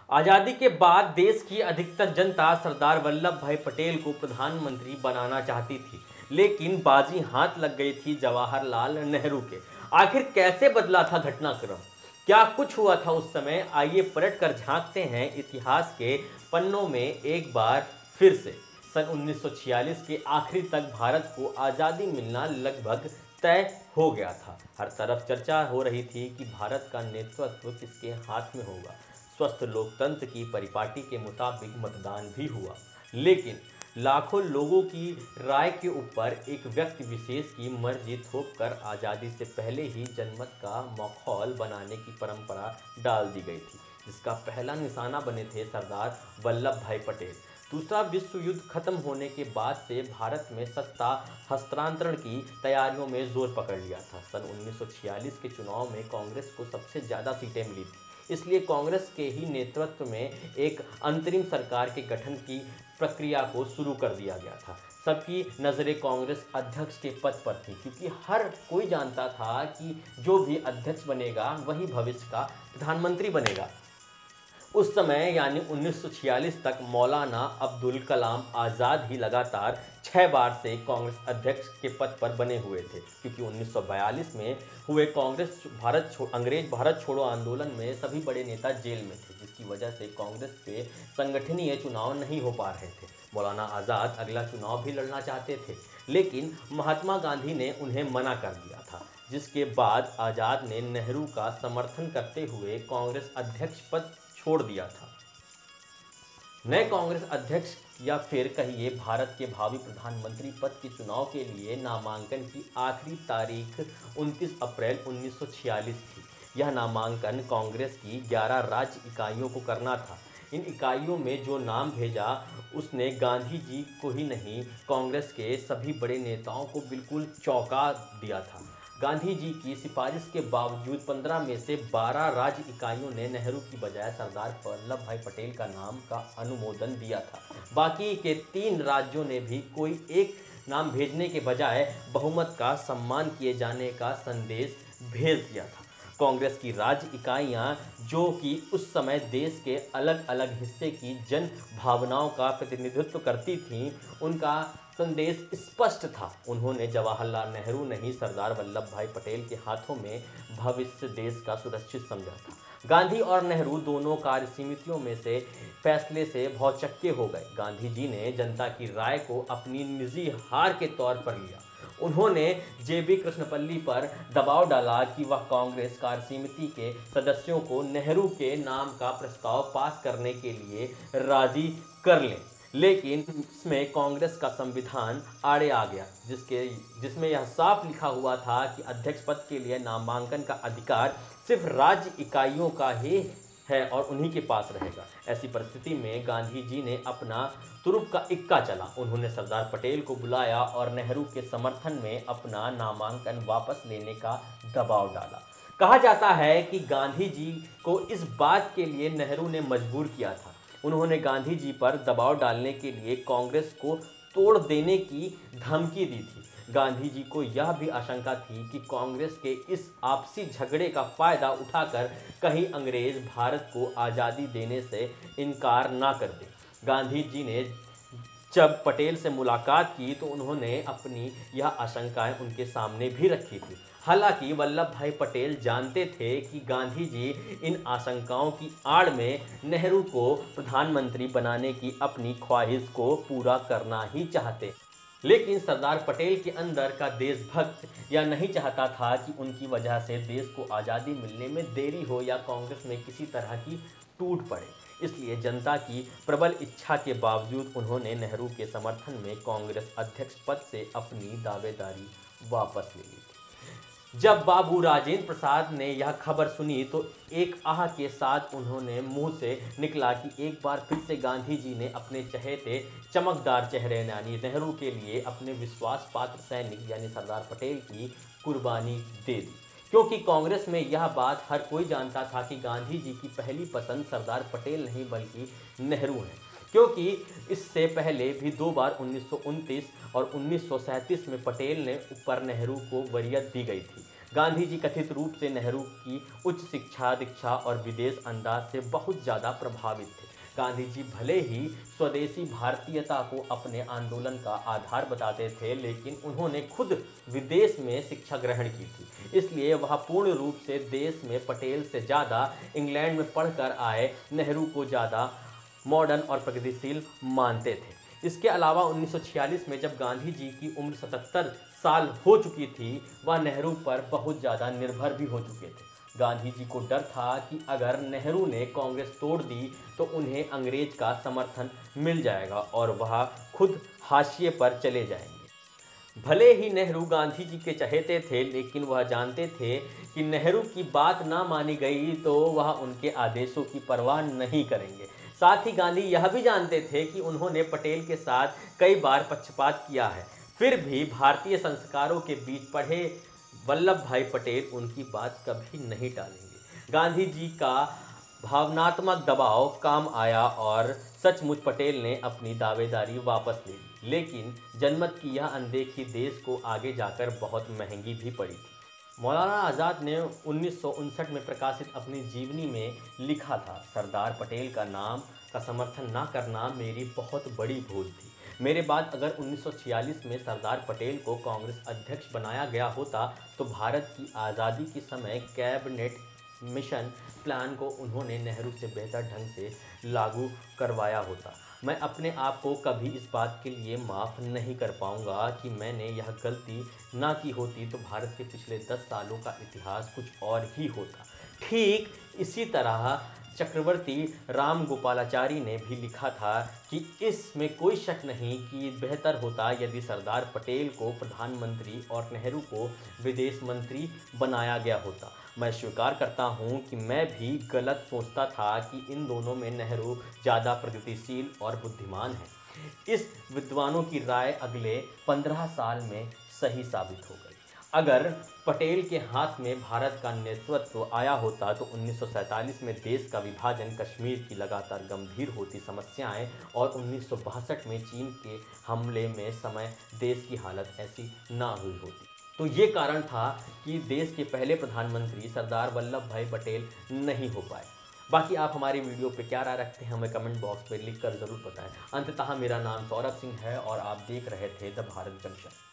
आजादी के बाद देश की अधिकतर जनता सरदार वल्लभ भाई पटेल को प्रधानमंत्री बनाना चाहती थी, लेकिन बाजी हाथ लग गई थी जवाहरलाल नेहरू के। आखिर कैसे बदला था घटनाक्रम, क्या कुछ हुआ था उस समय, आइए पलट कर झांकते हैं इतिहास के पन्नों में एक बार फिर से। सन 1946 के आखिरी तक भारत को आज़ादी मिलना लगभग तय हो गया था। हर तरफ चर्चा हो रही थी कि भारत का नेतृत्व किसके हाथ में होगा। स्वस्थ लोकतंत्र की परिपाटी के मुताबिक मतदान भी हुआ, लेकिन लाखों लोगों की राय के ऊपर एक व्यक्ति विशेष की मर्जी थोपकर आज़ादी से पहले ही जनमत का माहौल बनाने की परंपरा डाल दी गई थी, जिसका पहला निशाना बने थे सरदार वल्लभ भाई पटेल। दूसरा विश्व युद्ध खत्म होने के बाद से भारत में सत्ता हस्तांतरण की तैयारियों में जोर पकड़ लिया था। सन 1946 के चुनाव में कांग्रेस को सबसे ज़्यादा सीटें मिली थी, इसलिए कांग्रेस के ही नेतृत्व में एक अंतरिम सरकार के गठन की प्रक्रिया को शुरू कर दिया गया था। सबकी नज़रें कांग्रेस अध्यक्ष के पद पर थी, क्योंकि हर कोई जानता था कि जो भी अध्यक्ष बनेगा वही भविष्य का प्रधानमंत्री बनेगा। उस समय यानी 1946 तक मौलाना अब्दुल कलाम आज़ाद ही लगातार 6 बार से कांग्रेस अध्यक्ष के पद पर बने हुए थे, क्योंकि 1942 में हुए अंग्रेज भारत छोड़ो आंदोलन में सभी बड़े नेता जेल में थे, जिसकी वजह से कांग्रेस के संगठनीय चुनाव नहीं हो पा रहे थे। मौलाना आज़ाद अगला चुनाव भी लड़ना चाहते थे, लेकिन महात्मा गांधी ने उन्हें मना कर दिया था, जिसके बाद आज़ाद ने नेहरू का समर्थन करते हुए कांग्रेस अध्यक्ष पद छोड़ दिया था। नए कांग्रेस अध्यक्ष या फिर कहिए भारत के भावी प्रधानमंत्री पद के चुनाव के लिए नामांकन की आखिरी तारीख 29 अप्रैल 1946 थी। यह नामांकन कांग्रेस की 11 राज्य इकाइयों को करना था। इन इकाइयों में जो नाम भेजा उसने गांधी जी को ही नहीं, कांग्रेस के सभी बड़े नेताओं को बिल्कुल चौंका दिया था। गांधी जी की सिफारिश के बावजूद 15 में से 12 राज्य इकाइयों ने नेहरू की बजाय सरदार वल्लभ भाई पटेल का नाम का अनुमोदन दिया था। बाकी के 3 राज्यों ने भी कोई एक नाम भेजने के बजाय बहुमत का सम्मान किए जाने का संदेश भेज दिया था। कांग्रेस की राज्य इकाइयां, जो कि उस समय देश के अलग अलग हिस्से की जन भावनाओं का प्रतिनिधित्व करती थीं, उनका संदेश स्पष्ट था। उन्होंने जवाहरलाल नेहरू नहीं, सरदार वल्लभ भाई पटेल के हाथों में भविष्य देश का सुरक्षित समझा था। गांधी और नेहरू दोनों कार्य समितियों में से फैसले से भौचक्के हो गए। गांधी जी ने जनता की राय को अपनी निजी हार के तौर पर लिया। उन्होंने जेबी कृष्णपल्ली पर दबाव डाला कि वह कांग्रेस कार्य समिति के सदस्यों को नेहरू के नाम का प्रस्ताव पास करने के लिए राजी कर लें, लेकिन इसमें कांग्रेस का संविधान आड़े आ गया, जिसमें यह साफ लिखा हुआ था कि अध्यक्ष पद के लिए नामांकन का अधिकार सिर्फ राज्य इकाइयों का ही है और उन्हीं के पास रहेगा। ऐसी परिस्थिति में गांधी जी ने अपना तुरुप का इक्का चला। उन्होंने सरदार पटेल को बुलाया और नेहरू के समर्थन में अपना नामांकन वापस लेने का दबाव डाला। कहा जाता है कि गांधी जी को इस बात के लिए नेहरू ने मजबूर किया था। उन्होंने गांधी जी पर दबाव डालने के लिए कांग्रेस को तोड़ देने की धमकी दी थी। गांधी जी को यह भी आशंका थी कि कांग्रेस के इस आपसी झगड़े का फायदा उठाकर कहीं अंग्रेज भारत को आज़ादी देने से इनकार ना कर दे। गांधी जी ने जब पटेल से मुलाकात की तो उन्होंने अपनी यह आशंकाएं उनके सामने भी रखी थी। हालांकि वल्लभ भाई पटेल जानते थे कि गांधी जी इन आशंकाओं की आड़ में नेहरू को प्रधानमंत्री बनाने की अपनी ख्वाहिश को पूरा करना ही चाहते, लेकिन सरदार पटेल के अंदर का देशभक्त यह नहीं चाहता था कि उनकी वजह से देश को आज़ादी मिलने में देरी हो या कांग्रेस में किसी तरह की टूट पड़े। इसलिए जनता की प्रबल इच्छा के बावजूद उन्होंने नेहरू के समर्थन में कांग्रेस अध्यक्ष पद से अपनी दावेदारी वापस ले ली थी। जब बाबू राजेंद्र प्रसाद ने यह खबर सुनी तो एक आह के साथ उन्होंने मुंह से निकला कि एक बार फिर से गांधी जी ने अपने चहेते चमकदार चेहरे यानी नेहरू के लिए अपने विश्वास पात्र सैनिक यानी सरदार पटेल की कुर्बानी दे दी। क्योंकि कांग्रेस में यह बात हर कोई जानता था कि गांधी जी की पहली पसंद सरदार पटेल नहीं बल्कि नेहरू है, क्योंकि इससे पहले भी 2 बार 1929 और 1937 में पटेल ने ऊपर नेहरू को वरीयत दी गई थी। गांधी जी कथित रूप से नेहरू की उच्च शिक्षा, दीक्षा और विदेश अंदाज से बहुत ज़्यादा प्रभावित थे। गांधी जी भले ही स्वदेशी भारतीयता को अपने आंदोलन का आधार बताते थे, लेकिन उन्होंने खुद विदेश में शिक्षा ग्रहण की थी। इसलिए वह पूर्ण रूप से देश में पटेल से ज़्यादा इंग्लैंड में पढ़कर आए नेहरू को ज़्यादा मॉडर्न और प्रगतिशील मानते थे। इसके अलावा 1946 में जब गांधी जी की उम्र 77 साल हो चुकी थी, वह नेहरू पर बहुत ज़्यादा निर्भर भी हो चुके थे। गांधी जी को डर था कि अगर नेहरू ने कांग्रेस तोड़ दी तो उन्हें अंग्रेज का समर्थन मिल जाएगा और वह खुद हाशिए पर चले जाएंगे। भले ही नेहरू गांधी जी के चहेते थे, लेकिन वह जानते थे कि नेहरू की बात ना मानी गई तो वह उनके आदेशों की परवाह नहीं करेंगे। साथ ही गांधी यह भी जानते थे कि उन्होंने पटेल के साथ कई बार पक्षपात किया है, फिर भी भारतीय संस्कारों के बीच पढ़े वल्लभ भाई पटेल उनकी बात कभी नहीं टालेंगे। गांधी जी का भावनात्मक दबाव काम आया और सचमुच पटेल ने अपनी दावेदारी वापस ले ली, लेकिन जनमत की यह अनदेखी देश को आगे जाकर बहुत महंगी भी पड़ी थी। मौलाना आज़ाद ने 1959 में प्रकाशित अपनी जीवनी में लिखा था, सरदार पटेल का नाम का समर्थन ना करना मेरी बहुत बड़ी भूल थी। मेरे बाद अगर 1946 में सरदार पटेल को कांग्रेस अध्यक्ष बनाया गया होता तो भारत की आज़ादी के समय कैबिनेट मिशन प्लान को उन्होंने नेहरू से बेहतर ढंग से लागू करवाया होता। मैं अपने आप को कभी इस बात के लिए माफ़ नहीं कर पाऊंगा कि मैंने यह गलती ना की होती तो भारत के पिछले 10 सालों का इतिहास कुछ और ही होता। ठीक इसी तरह चक्रवर्ती राम गोपालाचारी ने भी लिखा था कि इसमें कोई शक नहीं कि बेहतर होता यदि सरदार पटेल को प्रधानमंत्री और नेहरू को विदेश मंत्री बनाया गया होता। मैं स्वीकार करता हूं कि मैं भी गलत सोचता था कि इन दोनों में नेहरू ज़्यादा प्रगतिशील और बुद्धिमान है। इस विद्वानों की राय अगले 15 साल में सही साबित हो गई। अगर पटेल के हाथ में भारत का नेतृत्व आया होता तो 1947 में देश का विभाजन, कश्मीर की लगातार गंभीर होती समस्याएं और 1962 में चीन के हमले में समय देश की हालत ऐसी ना हुई होती। तो ये कारण था कि देश के पहले प्रधानमंत्री सरदार वल्लभ भाई पटेल नहीं हो पाए। बाकी आप हमारी वीडियो पे क्या राय रखते हैं हमें कमेंट बॉक्स में लिख कर ज़रूर बताएं। अंततः मेरा नाम सौरभ सिंह है और आप देख रहे थे द भारत जंक्शन।